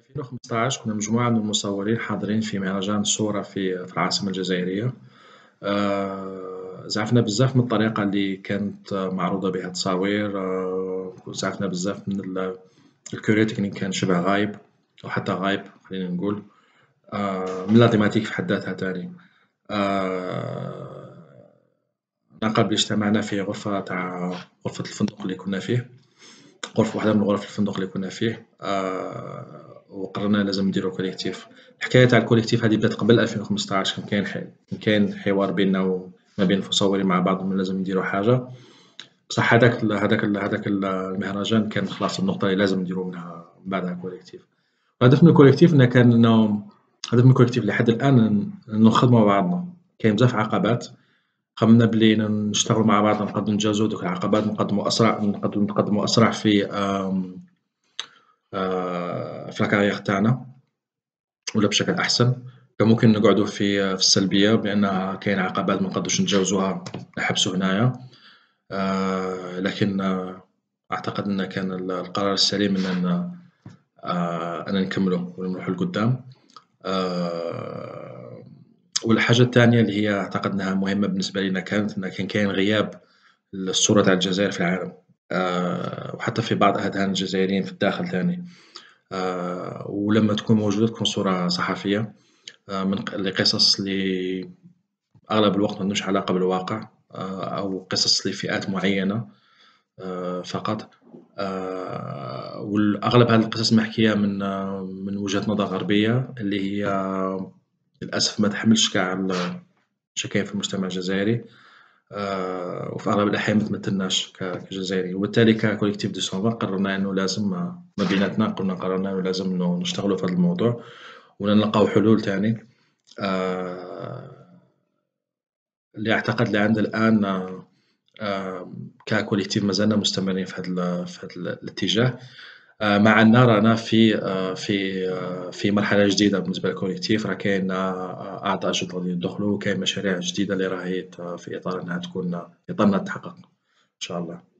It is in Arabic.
2015 كنا مجموعة من المصورين حاضرين في مهرجان الصورة في العاصمة الجزائرية. زعفنا بزاف من الطريقة اللي كانت معروضة بها التصاوير. زعفنا بزاف من الكوري تكنيك كان شبه غايب أو حتى غايب خلينا نقول. من لا تيماتيك في حد ذاتها تاني. أنا قبل اجتمعنا في غرفة الفندق اللي كنا فيه، واحدة من غرف الفندق اللي كنا فيه. وقررنا لازم نديرو كوليكتيف. الحكاية تاع الكوليكتيف هذه بدات قبل 2015. كان حوار بيننا وما بين المصورين مع بعض إنه لازم نديرو حاجة. بصح هذاك المهرجان كان خلاص النقطة اللي لازم نديرو منها بعدها كوليكتيف. الهدف من الكوليكتيف الهدف من الكوليكتيف لحد الآن إنه نخدموا مع بعضنا. كاين بزاف عقبات، خممنا بلي نشتغلوا مع بعض نقدروا نتجاوزوا دوك العقبات، نقدموا أسرع في الكارير تاعنا ولا بشكل أحسن. كان ممكن نقعدوا في السلبية بأن كاين عقبات ما نقدروش نتجاوزوها نحبسوا هنايا. لكن أعتقد أن كان القرار السليم أن نكملوا ونروحوا لقدام. والحاجة الثانية اللي هي أعتقد أنها مهمة بالنسبة لنا كانت أن كاين غياب الصورة تاع الجزائر في العالم. وحتى في بعض أذهان الجزائريين في الداخل ثاني. ولما تكون موجودة تكون صورة صحفية من لقصص اللي أغلب الوقت ما عندهمش علاقة بالواقع، أو قصص لفئات معينة فقط. والأغلب هذه القصص محكية من وجهة نظر غربية اللي هي للأسف ما تحملش قاع واش كاين في المجتمع الجزائري. وفي أغلب الأحيان ما تمثلناش كجزائريين، وبالتالي ككوليكتيف دو سونفا قررنا أنه لازم ما بيناتنا قررنا أنه لازم نشتغلوا في هذا الموضوع ونلقاو حلول تاني. اللي أعتقد لعند الآن ككوليكتيف مازلنا مستمرين في هذا الاتجاه. مع أن رانا في مرحلة جديدة بالنسبة للكوليكتيف. راه كاين أعضاء جدد غادي يدخلوا، وكاين مشاريع جديدة اللي راهي في إطار أنها تكون في إطار أنها تتحقق إن شاء الله.